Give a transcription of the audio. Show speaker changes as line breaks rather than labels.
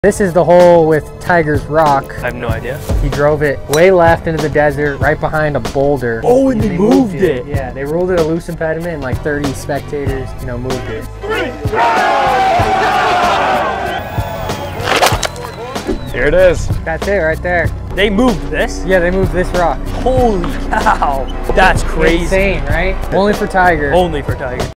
This is the hole with Tiger's rock.
I have no idea.
He drove it way left into the desert, right behind a boulder.
Oh, and they moved it.
Yeah, they ruled it a loose impediment, and like 30 spectators, moved it.
Here it is.
That's it right there.
They moved this?
Yeah, they moved this rock.
Holy cow. That's crazy.
Insane, right? Only for Tiger.
Only for Tiger.